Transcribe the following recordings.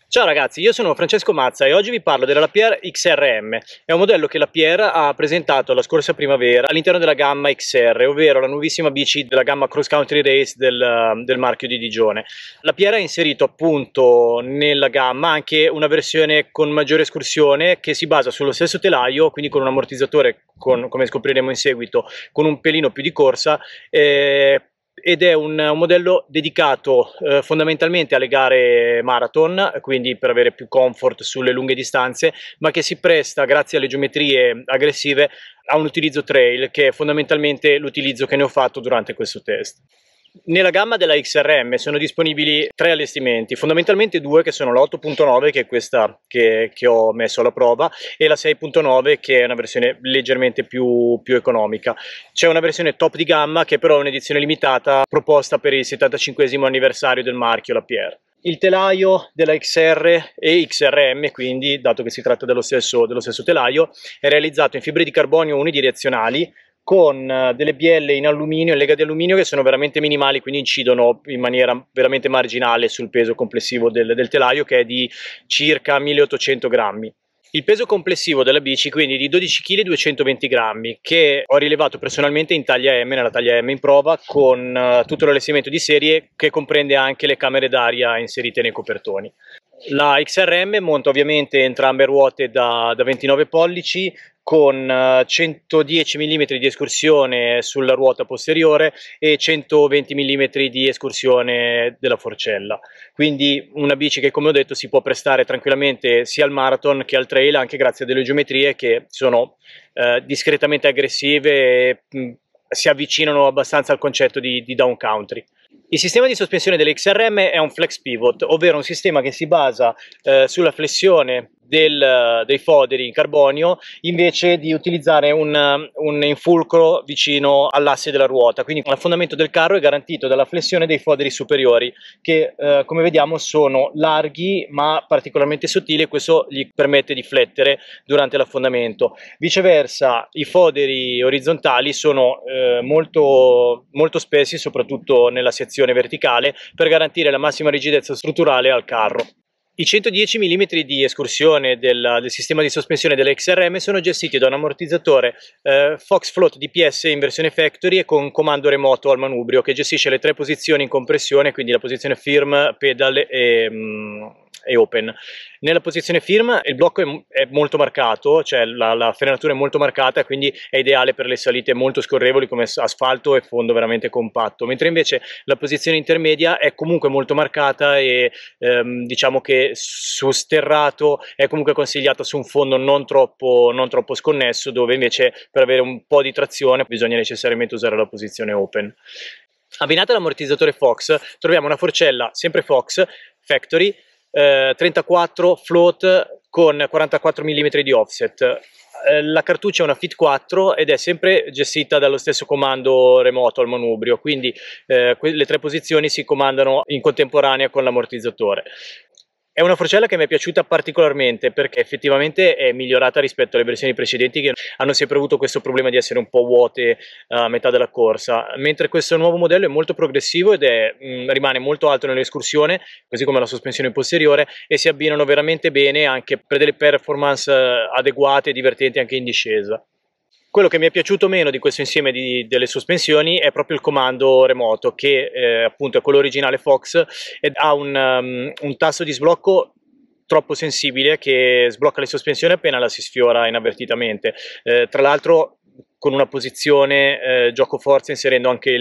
Ciao ragazzi, io sono Francesco Mazza e oggi vi parlo della Lapierre XRM. È un modello che Lapierre ha presentato la scorsa primavera all'interno della gamma XR, ovvero la nuovissima bici della gamma Cross Country Race del marchio di Digione. Lapierre ha inserito appunto nella gamma anche una versione con maggiore escursione che si basa sullo stesso telaio, quindi con un ammortizzatore, come scopriremo in seguito, con un pelino più di corsa. Ed è un modello dedicato fondamentalmente alle gare marathon, quindi per avere più comfort sulle lunghe distanze, ma che si presta, grazie alle geometrie aggressive, a un utilizzo trail, che è fondamentalmente l'utilizzo che ne ho fatto durante questo test. Nella gamma della XRM sono disponibili tre allestimenti, fondamentalmente due, che sono la 8.9, che è questa che ho messo alla prova, e la 6.9, che è una versione leggermente più economica. C'è una versione top di gamma che però è un'edizione limitata proposta per il 75esimo anniversario del marchio Lapierre. Il telaio della XR e XRM, quindi, dato che si tratta dello stesso telaio, è realizzato in fibre di carbonio unidirezionali, con delle bielle in alluminio, in lega di alluminio, che sono veramente minimali, quindi incidono in maniera veramente marginale sul peso complessivo del telaio, che è di circa 1800 grammi. Il peso complessivo della bici quindi è di 12 kg e 220 grammi, che ho rilevato personalmente in taglia M, nella taglia M in prova, con tutto l'allestimento di serie, che comprende anche le camere d'aria inserite nei copertoni. La XRM monta ovviamente entrambe ruote da 29 pollici, con 110 mm di escursione sulla ruota posteriore e 120 mm di escursione della forcella. Quindi una bici che, come ho detto, si può prestare tranquillamente sia al marathon che al trail, anche grazie a delle geometrie che sono discretamente aggressive e si avvicinano abbastanza al concetto di down country. Il sistema di sospensione dell'XRM è un flex pivot, ovvero un sistema che si basa sulla flessione dei foderi in carbonio, invece di utilizzare un infulcro vicino all'asse della ruota. Quindi l'affondamento del carro è garantito dalla flessione dei foderi superiori, che come vediamo sono larghi ma particolarmente sottili, e questo gli permette di flettere durante l'affondamento. Viceversa, i foderi orizzontali sono molto spessi, soprattutto nella sezione verticale, per garantire la massima rigidezza strutturale al carro. I 110 mm di escursione del sistema di sospensione dell'XRM sono gestiti da un ammortizzatore Fox Float DPS in versione factory e con comando remoto al manubrio, che gestisce le tre posizioni in compressione, quindi la posizione firm, pedal e open. Nella posizione firm il blocco è molto marcato, cioè la frenatura è molto marcata, quindi è ideale per le salite molto scorrevoli come asfalto e fondo veramente compatto, mentre invece la posizione intermedia è comunque molto marcata e diciamo che su sterrato è comunque consigliata su un fondo non troppo sconnesso, dove invece per avere un po' di trazione bisogna necessariamente usare la posizione open. Abbinata all'ammortizzatore Fox troviamo una forcella sempre Fox Factory 34 float con 44 mm di offset. La cartuccia è una Fit 4 ed è sempre gestita dallo stesso comando remoto al manubrio, quindi le tre posizioni si comandano in contemporanea con l'ammortizzatore. È una forcella che mi è piaciuta particolarmente perché effettivamente è migliorata rispetto alle versioni precedenti, che hanno sempre avuto questo problema di essere un po' vuote a metà della corsa, mentre questo nuovo modello è molto progressivo ed rimane molto alto nell'escursione, così come la sospensione posteriore, e si abbinano veramente bene anche per delle performance adeguate e divertenti anche in discesa. Quello che mi è piaciuto meno di questo insieme delle sospensioni è proprio il comando remoto, che appunto è quello originale Fox ed ha un tasto di sblocco troppo sensibile, che sblocca le sospensioni appena la si sfiora inavvertitamente. Tra l'altro con una posizione gioco forza, inserendo anche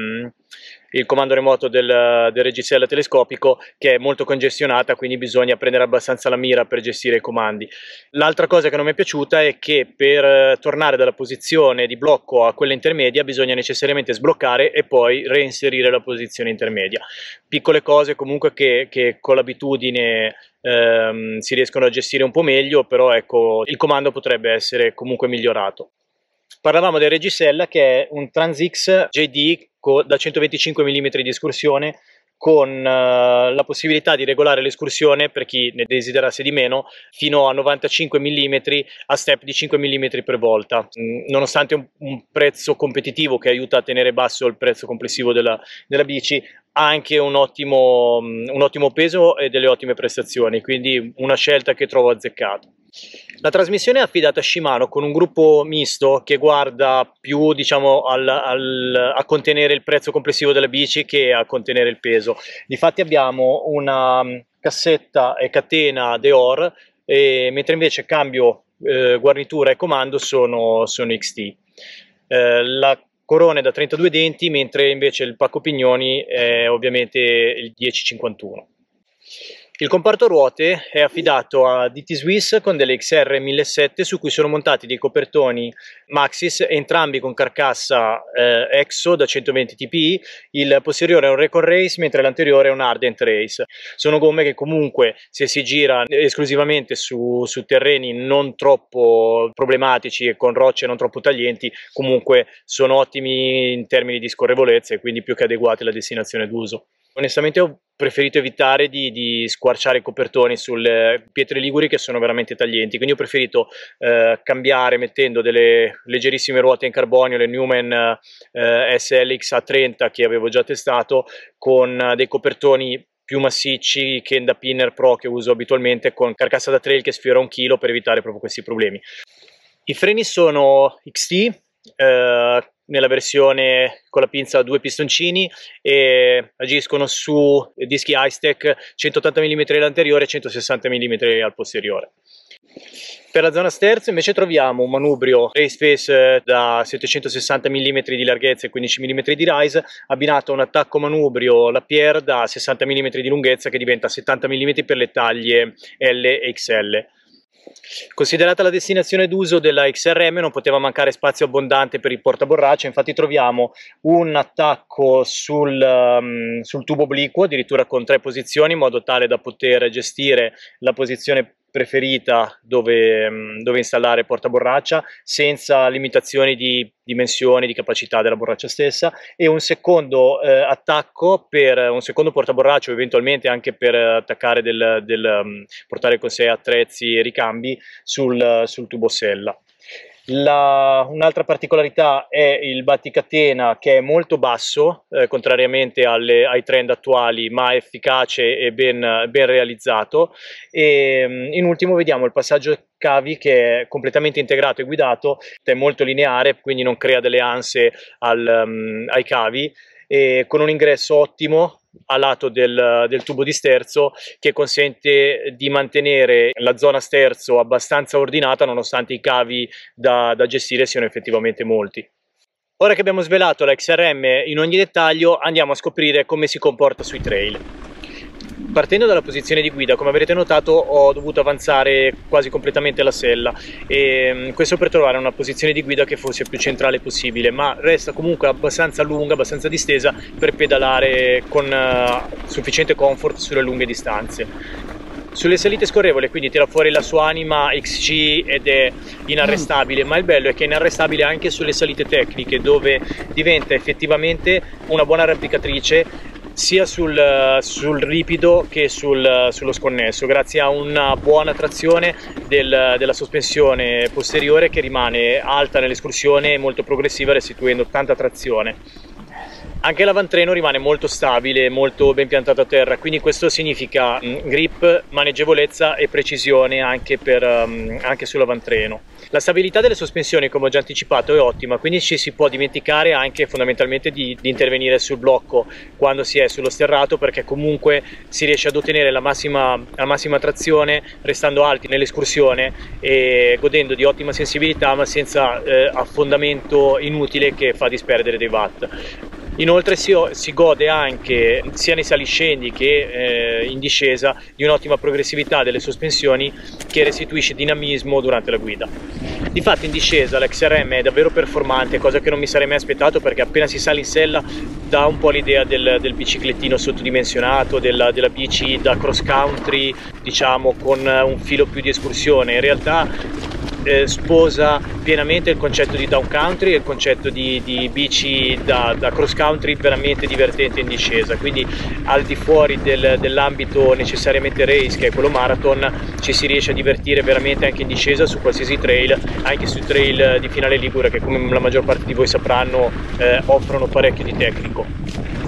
il comando remoto del reggisella telescopico, che è molto congestionata, quindi bisogna prendere abbastanza la mira per gestire i comandi. L'altra cosa che non mi è piaciuta è che per tornare dalla posizione di blocco a quella intermedia bisogna necessariamente sbloccare e poi reinserire la posizione intermedia. Piccole cose comunque che con l'abitudine si riescono a gestire un po' meglio, però ecco, il comando potrebbe essere comunque migliorato. Parlavamo del reggisella, che è un TransX JD da 125 mm di escursione, con la possibilità di regolare l'escursione, per chi ne desiderasse di meno, fino a 95 mm a step di 5 mm per volta. Nonostante un prezzo competitivo che aiuta a tenere basso il prezzo complessivo della bici, ha anche un ottimo peso e delle ottime prestazioni, quindi una scelta che trovo azzeccata. La trasmissione è affidata a Shimano con un gruppo misto che guarda più, diciamo, a contenere il prezzo complessivo della bici che a contenere il peso. Difatti abbiamo una cassetta e catena Deore, mentre invece cambio, guarnitura e comando sono XT. La corona è da 32 denti, mentre invece il pacco pignoni è ovviamente il 1051. Il comparto ruote è affidato a DT Swiss con delle XR 1700 su cui sono montati dei copertoni Maxxis, entrambi con carcassa EXO da 120 TPI. Il posteriore è un Recon Race mentre l'anteriore è un Ardent Race. Sono gomme che comunque, se si gira esclusivamente su terreni non troppo problematici e con rocce non troppo taglienti, comunque sono ottimi in termini di scorrevolezza e quindi più che adeguati alla destinazione d'uso. Onestamente ho preferito evitare di squarciare i copertoni sulle pietre liguri che sono veramente taglienti, quindi ho preferito cambiare mettendo delle leggerissime ruote in carbonio, le Newman SLX A30 che avevo già testato, con dei copertoni più massicci che da Pinner Pro che uso abitualmente, con carcassa da trail che sfiora 1 chilo per evitare proprio questi problemi. I freni sono XT, nella versione con la pinza a 2 pistoncini, e agiscono su dischi Hightech 180 mm all'anteriore e 160 mm al posteriore. Per la zona sterzo invece troviamo un manubrio Raceface da 760 mm di larghezza e 15 mm di rise, abbinato a un attacco manubrio Lapierre da 60 mm di lunghezza che diventa 70 mm per le taglie L e XL. Considerata la destinazione d'uso della XRM non poteva mancare spazio abbondante per il portaborraccia, infatti troviamo un attacco sul tubo obliquo, addirittura con 3 posizioni, in modo tale da poter gestire la posizione preferita dove installare portaborraccia senza limitazioni di dimensioni, di capacità della borraccia stessa, e un secondo attacco per un secondo portaborraccia, o eventualmente anche per attaccare portare con sé attrezzi e ricambi sul tubo sella. Un'altra particolarità è il batticatena, che è molto basso, contrariamente ai trend attuali, ma efficace e ben realizzato. E in ultimo vediamo il passaggio cavi, che è completamente integrato e guidato, è molto lineare, quindi non crea delle anse ai cavi, e con un ingresso ottimo a lato del tubo di sterzo, che consente di mantenere la zona sterzo abbastanza ordinata nonostante i cavi da gestire siano effettivamente molti. Ora che abbiamo svelato la XRM in ogni dettaglio, andiamo a scoprire come si comporta sui trail. Partendo dalla posizione di guida, come avrete notato, ho dovuto avanzare quasi completamente la sella, e questo per trovare una posizione di guida che fosse più centrale possibile, ma resta comunque abbastanza lunga, abbastanza distesa per pedalare con sufficiente comfort sulle lunghe distanze. Sulle salite scorrevole quindi tira fuori la sua anima XC ed è inarrestabile, ma il bello è che è inarrestabile anche sulle salite tecniche, dove diventa effettivamente una buona arrampicatrice sia sul ripido che sullo sconnesso, grazie a una buona trazione della sospensione posteriore, che rimane alta nell'escursione e molto progressiva, restituendo tanta trazione. Anche l'avantreno rimane molto stabile, molto ben piantato a terra, quindi questo significa grip, maneggevolezza e precisione anche sull'avantreno. La stabilità delle sospensioni, come ho già anticipato, è ottima, quindi ci si può dimenticare anche fondamentalmente di intervenire sul blocco quando si è sullo sterrato, perché comunque si riesce ad ottenere la massima trazione restando alti nell'escursione e godendo di ottima sensibilità, ma senza affondamento inutile che fa disperdere dei watt. Inoltre si gode anche, sia nei saliscendi che in discesa, di un'ottima progressività delle sospensioni che restituisce dinamismo durante la guida. Difatti in discesa l'XRM è davvero performante, cosa che non mi sarei mai aspettato, perché appena si sale in sella dà un po' l'idea del biciclettino sottodimensionato, della bici da cross country, diciamo, con un filo più di escursione. In realtà sposa pienamente il concetto di down country e il concetto di bici da cross country veramente divertente in discesa, quindi al di fuori dell'ambito necessariamente race, che è quello marathon, ci si riesce a divertire veramente anche in discesa su qualsiasi trail, anche sui trail di Finale Ligure, che come la maggior parte di voi sapranno offrono parecchio di tecnico.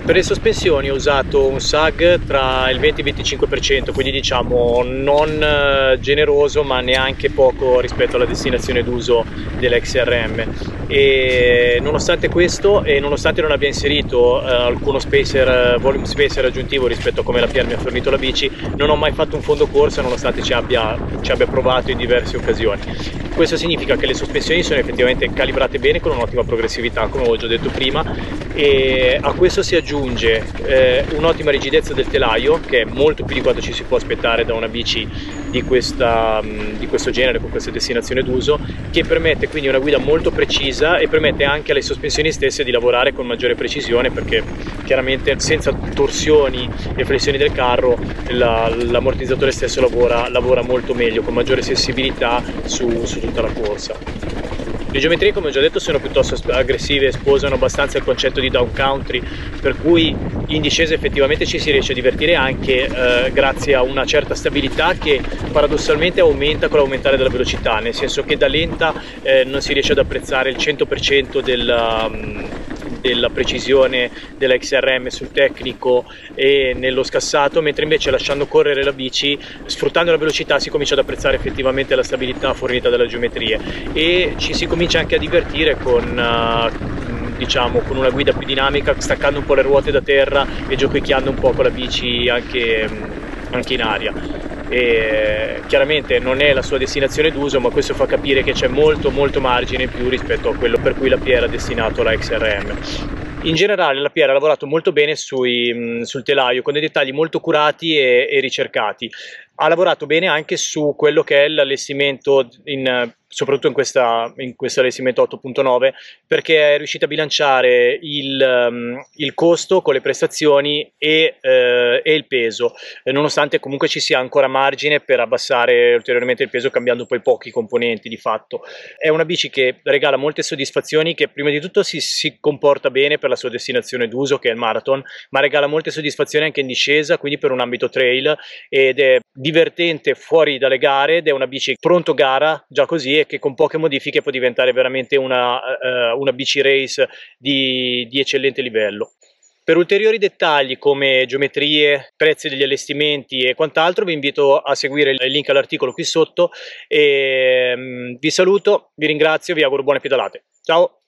Per le sospensioni ho usato un sag tra il 20 e il 25%, quindi diciamo non generoso ma neanche poco rispetto alla destinazione d'uso dell'XRM. E nonostante questo, e nonostante non abbia inserito alcuno spacer, volume spacer aggiuntivo rispetto a come la PR mi ha fornito la bici, non ho mai fatto un fondo corsa nonostante ci abbia provato in diverse occasioni. Questo significa che le sospensioni sono effettivamente calibrate bene con un'ottima progressività, come ho già detto prima, e a questo si aggiunge un'ottima rigidezza del telaio, che è molto più di quanto ci si può aspettare da una bici di questo genere, con questa destinazione d'uso, che permette quindi una guida molto precisa e permette anche alle sospensioni stesse di lavorare con maggiore precisione, perché chiaramente senza torsioni e flessioni del carro l'ammortizzatore stesso lavora molto meglio, con maggiore sensibilità su tutta la corsa. Le geometrie, come ho già detto, sono piuttosto aggressive e sposano abbastanza il concetto di down country, per cui in discesa effettivamente ci si riesce a divertire anche grazie a una certa stabilità che paradossalmente aumenta con l'aumentare della velocità, nel senso che da lenta non si riesce ad apprezzare il 100% della precisione della XRM sul tecnico e nello scassato, mentre invece lasciando correre la bici, sfruttando la velocità, si comincia ad apprezzare effettivamente la stabilità fornita dalle geometrie e ci si comincia anche a divertire diciamo, con una guida più dinamica, staccando un po' le ruote da terra e giochicchiando un po' con la bici anche in aria. E chiaramente non è la sua destinazione d'uso, ma questo fa capire che c'è molto margine in più rispetto a quello per cui la PR ha destinato la XRM. In generale la PR ha lavorato molto bene sul telaio, con dei dettagli molto curati e ricercati. Ha lavorato bene anche su quello che è l'allestimento, soprattutto in questo allestimento 8.9, perché è riuscita a bilanciare il costo con le prestazioni e il peso, nonostante comunque ci sia ancora margine per abbassare ulteriormente il peso cambiando poi pochi componenti di fatto. È una bici che regala molte soddisfazioni, che prima di tutto si comporta bene per la sua destinazione d'uso, che è il marathon, ma regala molte soddisfazioni anche in discesa, quindi per un ambito trail, ed è divertente fuori dalle gare, ed è una bici pronto gara già così, e che con poche modifiche può diventare veramente una bici race di eccellente livello. Per ulteriori dettagli come geometrie, prezzi degli allestimenti e quant'altro vi invito a seguire il link all'articolo qui sotto e vi saluto, vi ringrazio, vi auguro buone pedalate. Ciao!